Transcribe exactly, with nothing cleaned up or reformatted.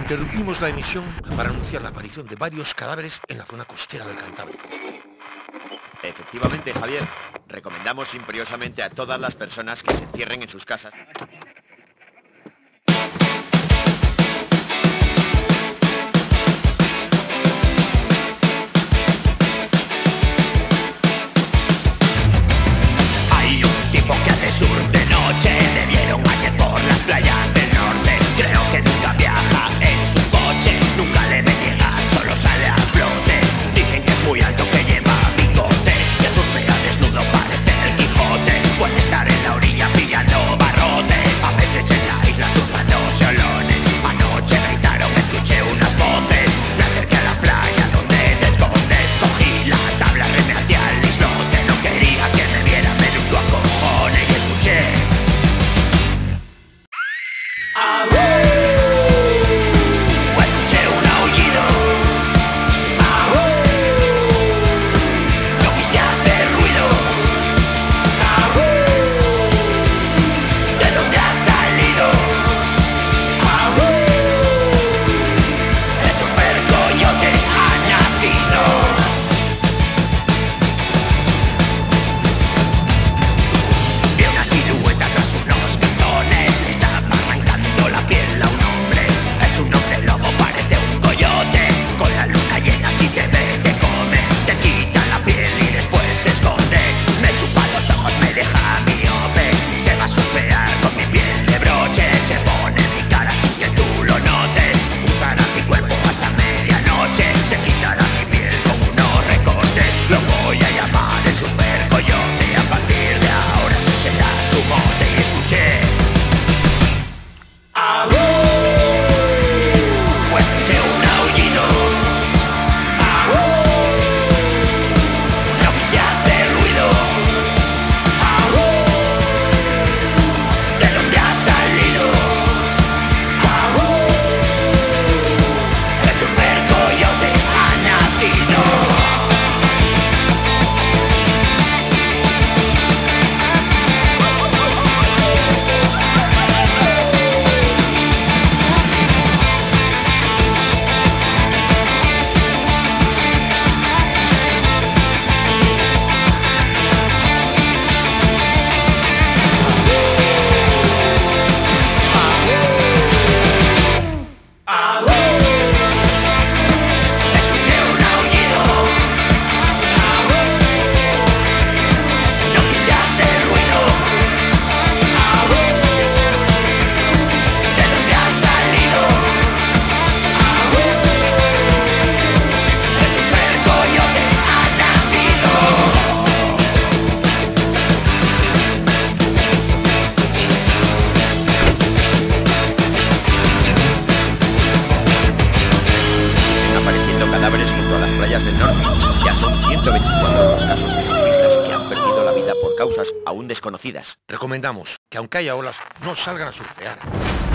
Interrumpimos la emisión para anunciar la aparición de varios cadáveres en la zona costera del Cantábrico. Efectivamente, Javier. Recomendamos imperiosamente a todas las personas que se encierren en sus casas. Hay un tipo que hace surf de noche. Le vieron ayer por las playas del norte. Creo que nunca viaja en su coche. Nunca le ven llegar, solo sale a flote. Dicen que es muy alto, que lleva bigote, que surfea desnudo, parece el Quijote. Puede estar en la orilla pillando barrotes. A veces en la isla surfando solones. Anoche gritaron, escuché unas voces. Me acerqué a la playa donde te escondes. Cogí la tabla, remé hacia el islote. No quería que me viera, menudo acojone. Y escuché cadáveres junto a las playas del norte. Ya son ciento veinticuatro los casos de surfistas que han perdido la vida por causas aún desconocidas. Recomendamos que aunque haya olas, no salgan a surfear.